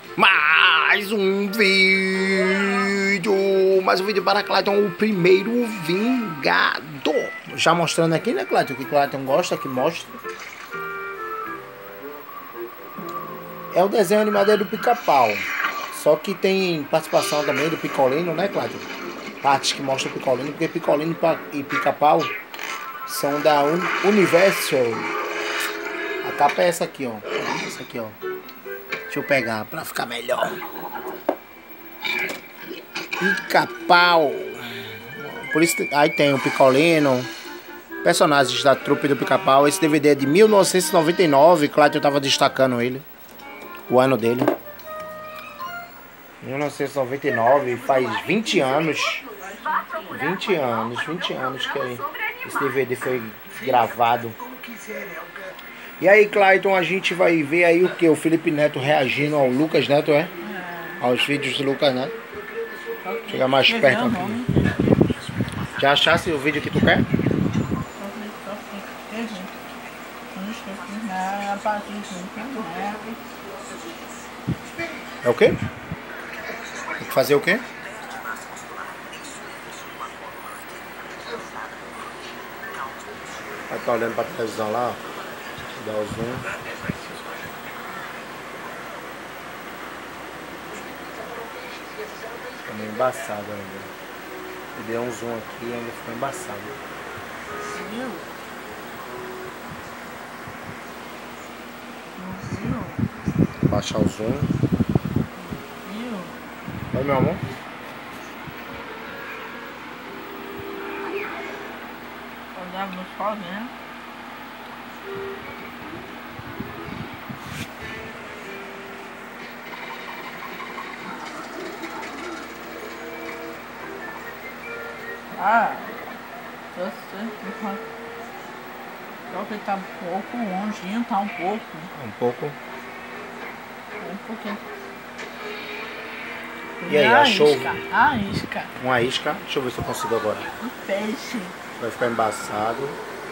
Mais um vídeo para Clayton, o primeiro Vingador. Já mostrando aqui, né, Clayton, que Clayton gosta, que mostra. É o desenho animado do Pica-Pau. Só que tem participação também do Picolino, né, Clayton? Partes que mostram o Picolino, porque Picolino e Pica-Pau são da Universal. A capa é essa aqui, ó. Essa aqui, ó. Deixa eu pegar pra ficar melhor. Pica-Pau. Por isso aí tem o Picolino, personagens da trupe do Pica-Pau. Esse DVD é de 1999. Clayton tava destacando ele, o ano dele. 1999, faz 20 anos. 20 anos que esse DVD foi gravado. E aí, Clayton, a gente vai ver aí o que? O Felipe Neto reagindo ao Lucas Neto, é? Aos vídeos do Lucas Neto. Chega mais perto aqui. Já achaste o vídeo que tu quer? É o quê? Tem que fazer o quê? Vai estar olhando pra televisão lá, ó. Dá o zoom. Ficou meio embaçado ainda. E deu um zoom aqui e ainda ficou embaçado. Baixar o zoom. Oi, meu amor. Olhava no sol, né? Eu sei. Só que tá um pouco longinho, tá um pouco. Um pouco. Um pouquinho. E aí, achou? A isca. Uma isca. Deixa eu ver se eu consigo agora. Um peixe. Vai ficar embaçado.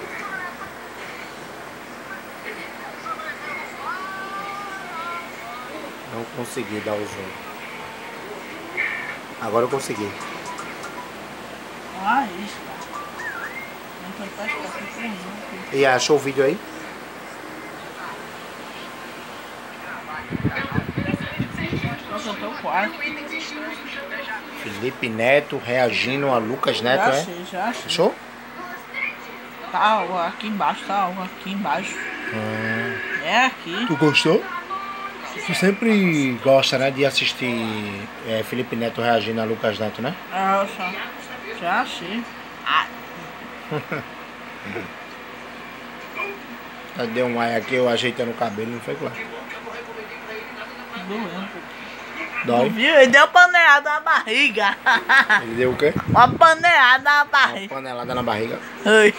Não consegui dar o zoom. Agora eu consegui. Uma isca. E achou o vídeo aí? Eu tô quase. Felipe Neto reagindo a Lucas Neto, Já é? achei, já achei. Achou? Tá algo aqui embaixo, tá algo aqui embaixo. É aqui. Tu gostou? Tu sempre gosta, né, de assistir Felipe Neto reagindo a Lucas Neto, né? Já achei. Deu um ai aqui, eu ajeitando o cabelo, não foi claro. Doendo. Dói? Viu? Ele deu uma panelada na barriga. Ele deu o quê? Uma panelada na Uma barriga. panelada na barriga. Oi.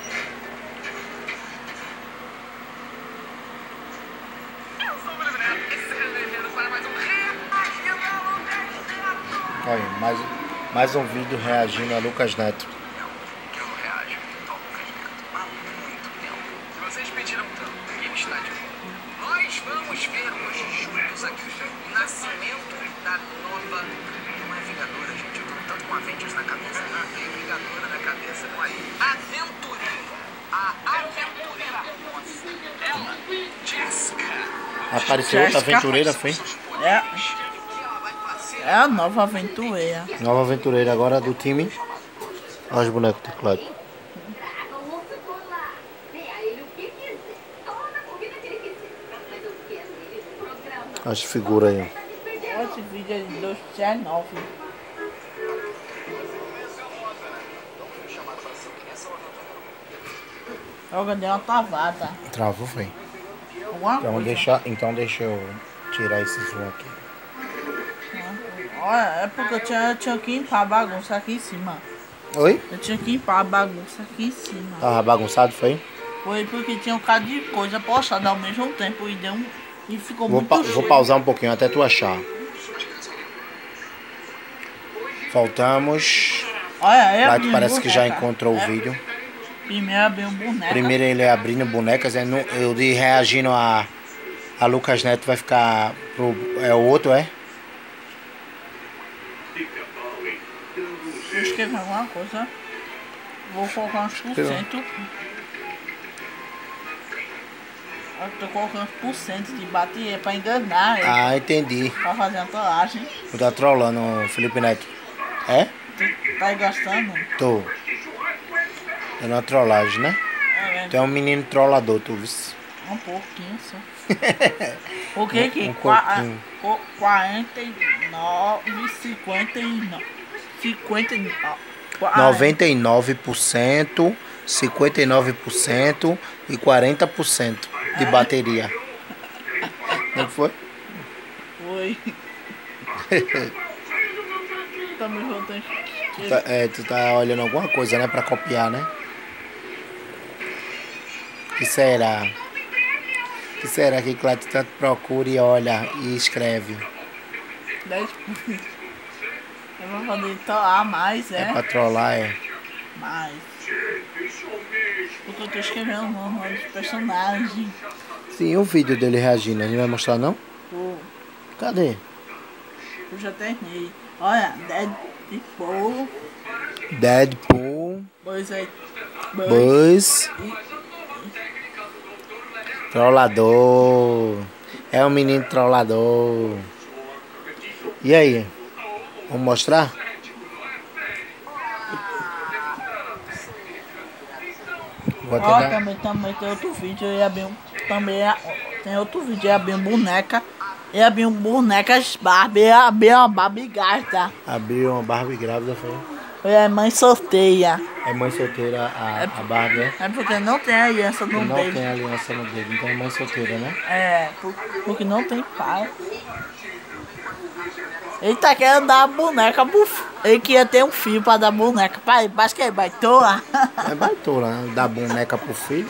Olha, mais um vídeo reagindo a Lucas Neto. Eu não reajo ao Lucas Neto há muito tempo. Vocês pediram tanto que ele está de volta. Nós vamos ver hoje juntos aqui o nascimento da nova... Não é Vingadora, gente. Eu tô tanto com Avengers na cabeça. Não tem Vingadora na cabeça. Não é Aventureira. A Aventureira Rosa. Ela, Jessica. Apareceu outra aventureira, foi? É a nova aventureira. Nova aventureira agora do time. Olha os bonecos de Clayton. As figuras aí. Esse vídeo é de 2019. Olha, deu uma travada. Travou, foi. Alguma coisa. Então deixa eu tirar esse zoom aqui. Olha, é porque eu tinha que limpar a bagunça aqui em cima. Oi? Eu tinha que limpar a bagunça aqui em cima. Tava bagunçado, foi? Foi porque tinha um bocado de coisa postada ao mesmo tempo e deu e ficou muito Vou cheio. pausar um pouquinho até tu achar. Voltamos. Olha, Clayton parece que já encontrou o vídeo. Primeiro abriu um boneco. Primeiro ele abrindo bonecas, eu de reagindo a A Lucas Neto vai ficar pro... É o outro, é? Vou escrever alguma coisa. Vou colocar uns por cento. Eu tô colocando por cento de bateria pra enganar ele. Ah, entendi. Pra fazer a trollagem. Tu tá trollando o Felipe Neto. É? Tu tá aí gostando? Tô. É uma trollagem, né? É, Tu é um menino trollador, tu viu? um pouquinho só. O que que? Um pouquinho. 49, 59. 59. 99%, 59% e 40% de bateria. Não foi? Foi. Também voltei. Tu tá olhando alguma coisa, né? Pra copiar, né? Que será? Que será que Cláudio tanto procura e olha e escreve? 10. Eu vou poder trollar mais, É pra trollar, é? Mais. Porque eu tô escrevendo o nome dos personagens. Sim, o vídeo dele reagindo, a gente vai mostrar não? Pô, Cadê? eu já terminei. Olha, Deadpool. Deadpool, Buzz. Buzz, trollador. É um menino trollador. E aí? Vamos mostrar? Vou Ó, tentar. também tem outro vídeo. Eu ia abrir tem outro vídeo. Eu ia abrir boneca. Eu ia abrir bonecas Barbie. Eu ia abrir uma Barbie gata. Abriu uma Barbie grávida, foi? Eu ia mãe sorteia. É mãe solteira a Barbie, né? É porque não tem aliança no Não dedo. tem aliança no dedo, então é mãe solteira, né? É, porque não tem pai. Ele tá querendo dar a boneca pro ele queria ter um filho pra dar boneca. Pai, acho que ele vai toa. É baitola, né? Dar boneca pro filho.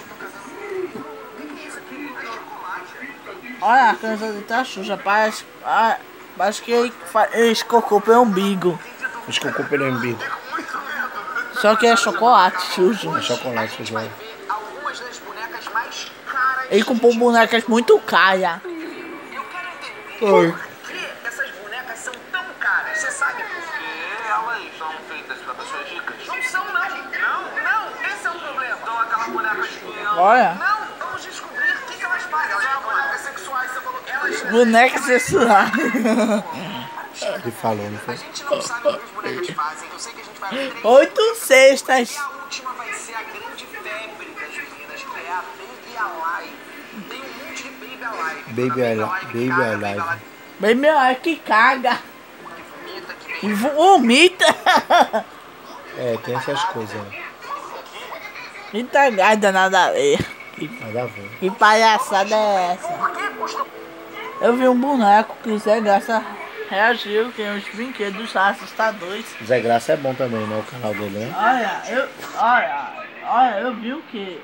Olha a camisa dele tá suja. Parece que ele escocou pelo umbigo. Acho que eu comprei no umbigo. Só que é chocolate sujo. É chocolate, sujo. Algumas das bonecas mais caras. Ele comprou bonecas muito caras. Eu quero entender Oi. por que essas bonecas são tão caras. Você sabe por quê? Elas são feitas pra pessoas ricas. Não são, não. Não. Esse é o problema. Então aquela boneca que Olha. Não, vamos descobrir o que elas fazem. Elas são bonecas sexuais, você falou. Elas... Boneca sexual. Ele falou, não A foi? gente não sabe o que as bonecas fazem. Eu sei que a gente vai abrir 3. 8 cestas. E a última vai ser a grande febre das meninas, que é a Baby Alive. Tem um monte de Baby Alive. Baby Alive. Bem meu, é que caga. Que vomita, que E vomita. É, tem essas coisas. Né? Eita gaida nada a ver. Nada a ver. Que palhaçada é essa? Eu vi um boneco que o Zé Graça reagiu, tem uns brinquedos assustadores. Zé Graça é bom também, né? O canal dele, né? Olha, eu vi o que?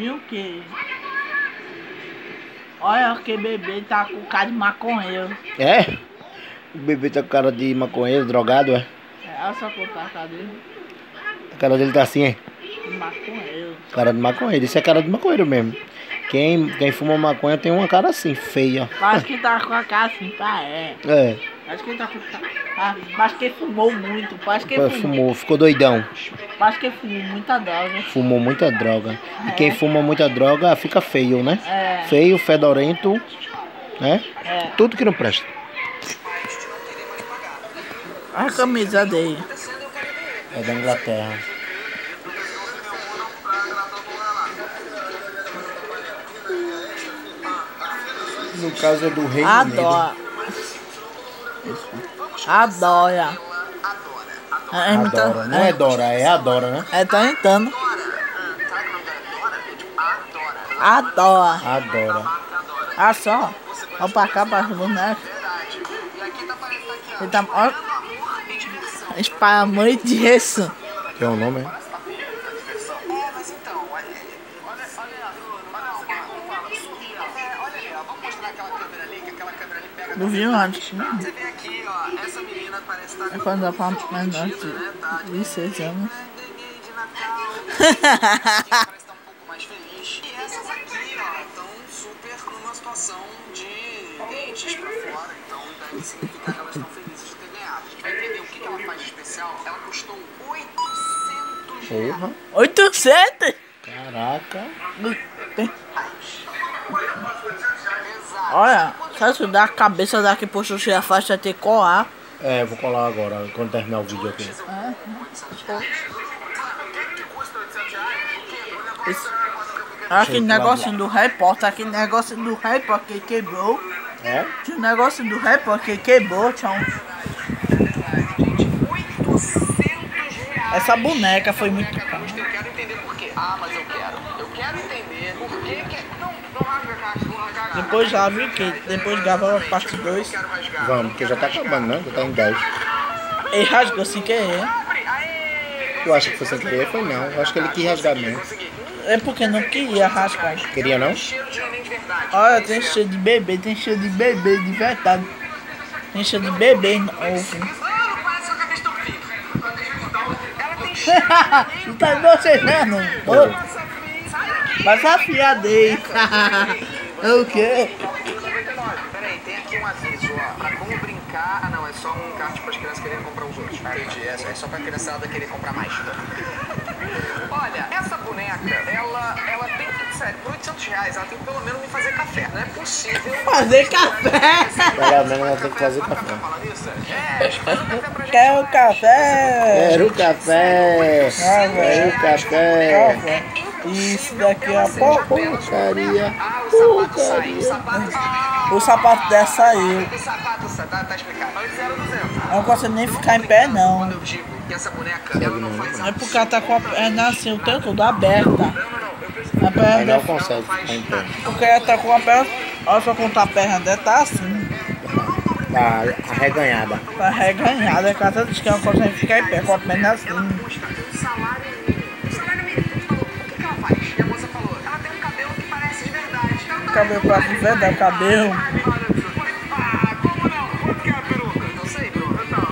Olha que bebê tá com cara de maconheiro. É? O bebê tá com cara de maconheiro, drogado, é? Olha só colocar a cara dele. A cara dele tá assim, é? De maconheiro. Cara de maconheiro. Isso é cara de maconheiro mesmo. Quem fuma maconha tem uma cara assim, feia. Parece que tá com a cara assim, pá, é. É. Parece que ele tá com. Parece que ele fumou muito. Parece que ele Fumou, ficou doidão. Parece que ele fumou muita droga. Fumou muita droga. E quem fuma muita droga fica feio, né? É. Feio, fedorento, né? É. Tudo que não presta. Olha a camisa dele. É da Inglaterra. No caso é do Reino Unido. Adora. Adora. Não é Dora, é Adora, né? É, tá entrando. Adora. Adora. Olha só. Olha pra cá, pra boneca. Ele tá. Olha. Espalha muito disso. Tem um nome, é? Mas então, olha ali, ó, vamos mostrar aquela câmera ali, que aquela câmera ali pega. Não viu antes? Você vê aqui, ó, essa menina parece estar É quando dá pra menor de 6 anos. de Natal. Parece estar um pouco mais feliz. E essas aqui, ó, estão super numa situação de peixes pra fora, então deve significar que elas estão felizes de ter ganhado. A gente vai entender o que ela faz de especial. Ela custou 800 reais. Porra. 800? Caraca. Exato. Olha, se eu dar a cabeça daqui pro Xuxa e a faixa ter que colar. É, eu vou colar agora, quando terminar o vídeo aqui. Aquele negocinho do repórter, aquele negocinho do repórter que quebrou. É? Tinha um negocinho do repórter que quebrou, tchau. 800 reais. Essa boneca foi muito cara. Eu quero entender por quê. Ah, mas eu quero. Eu quero entender por que que... Não rasga a caixa, não rasga a caixa. Depois já viu que depois grava a parte 2. Quero rasgar. Vamos, porque já tá acabando, né? Já tá em 10. Ele rasgou sem querer. Abre! Aê! Eu acho que foi sem querer, foi não. Eu acho que ele quis rasgar mesmo. Consegui. É porque não queria rasgar. Queria não? Cheiro de neném de verdade. Olha, tem cheiro de bebê de verdade. Tem cheiro de bebê no ovo. Ah, não parece que a cabeça tão fica. Ela tem cheiro de neném. Não tá bocejando? Mas a fiadez. O quê? Peraí, tem aqui um aviso, ó. Pra como brincar. Ah, não, é só um kart para as crianças quererem comprar os outros. Entendi, é só pra criançada querer comprar mais. Olha, essa boneca, ela tem que, sério, por 800 reais, ela tem que pelo menos me fazer café. Não é possível. Fazer café. Pelo menos ela tem que fazer café. Fala nisso? É, faz um café pra gente. Quer o café? Quero café! Quero café! Isso daqui é a porcaria. Porcaria! Ah, o sapato sai. O sapato sai. O sapato dela saiu. O sapato sai, tá explicado. Antes era 200. Eu não consigo nem ficar em pé, não. Quando eu digo que essa boneca, ela não faz É porque ela tá com a perna assim, o tempo todo aberta. A Aí perna não dela, consegue ficar em pé. porque ela tá com a perna. Olha só como tá a perna dela, tá assim. Tá arreganhada. Tá reganhada, que ela diz que ela não consegue ficar em pé com a perna assim. o salário mínimo. O salário mínimo, a gente falou, o que ela faz? E a moça falou, ela tem um cabelo que parece de verdade. O cabelo parece de verdade, o cabelo. Ah, como não? Quanto que é a peruca? Não sei, Bruno. Então,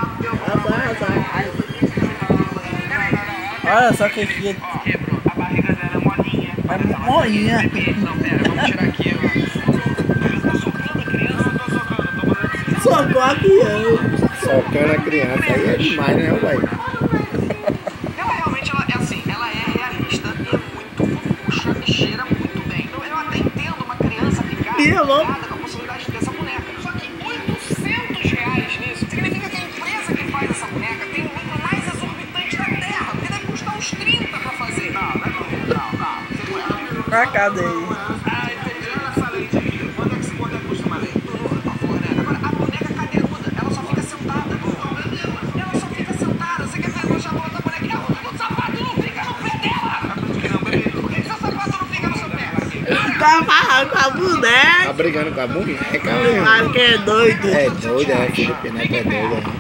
Olha só que aqui Bruno, a barriga dela é molinha. é moinha. Não, pera, vamos tirar aqui, ó. Tá socando a criança? Não tô socando, tô fazendo assim. Socou a criança. Socando a criança. Aí é demais, né, ué? Ela realmente, ela é assim, ela é realista e é muito fofucha e cheira muito bem. Então eu até entendo uma criança ficar ligada com a possibilidade de ter essa boneca. Só que 800 reais nisso significa que a empresa que faz essa boneca tem o lucro mais exorbitante da Terra, porque deve custar uns 30 pra fazer. Não, não é tudo. Não. A cadeia. Ah, entendi. Eu falei de aqui. Quanto é que custa uma lei? Agora, a boneca cadeiruda, ela só fica sentada. Ela só fica sentada. Você quer ver o chato da boneca? O sapato não fica no pé dela. Não, bebê. Por que seu sapato não fica no seu pé? Tá amarrado com a boneca. Tá brigando com a boneca mesmo. Claro que é doido. É doido, é? Felipe Neto é doido, né?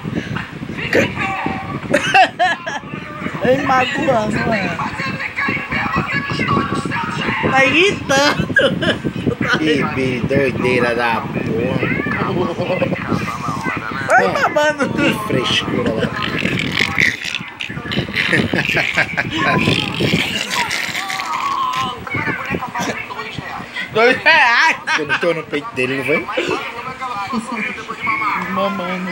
Ele magoando, né? Tá gritando. Que doideira da porra. Vai babando. Que frescura da Agora a boneca vale R$2. R$2. Eu não tô no peito dele, não foi? Mas olha como é que ela passou depois de mamar. Mamando.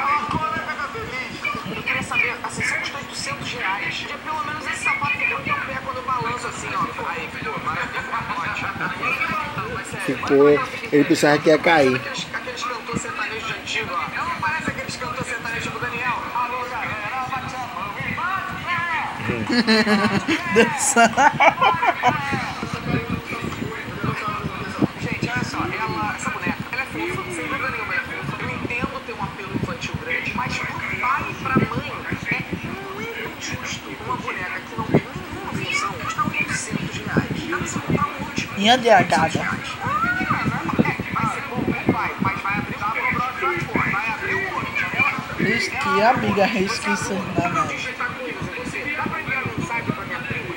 Eu queria saber, a sessão custa 800 reais. De pelo menos esse sapato fica no teu pé quando eu balanço assim, ó. Aí, ficou maravilha. Mas sério, Ficou. Ele pensava que ia cair. aqueles cantores sertanejos antigos, ó. Ela não parece aqueles cantores sertanejos tipo Daniel. Alô, galera, bate a mão e bate, Dançando. Gente, olha só, essa boneca, ela é fofa, sem dúvida nenhuma ela é fofa. Eu entendo ter um apelo infantil grande, mas pro pai e pra mãe é muito injusto uma boneca que não tem nenhuma função custar 800 reais. Dá pra você comprar um monte de Minha diagada. vai ser bom pro pai, mas vai abrir o smartphone, vai abrir o olho. Risque, amiga, risque isso na net. Digitar coisas em você. Dá pra enviar mensagem pra minha prima?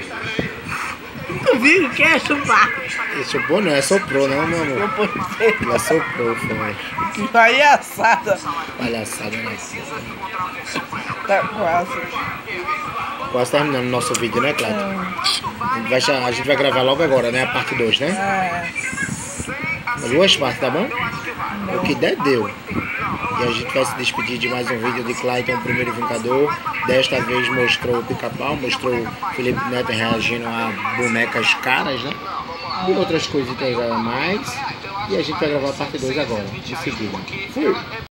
Tu viu que é chupar? Ele chupou não, é soprou não, meu amor. Ele assoprou, foi. Que palhaçada. Palhaçada, né? Tá quase. Quase terminando o nosso vídeo, né, Cláudio? A gente vai gravar logo agora, né? A parte 2, né? É. Duas partes, tá bom? Eu acho que que der, deu. E a gente vai se despedir de mais um vídeo de Clayton, o primeiro Vingador. Desta vez mostrou o Pica-Pau, mostrou o Felipe Neto reagindo a bonecas caras, né? E outras coisas mais. E a gente vai gravar a parte 2 agora, em seguida. Fui!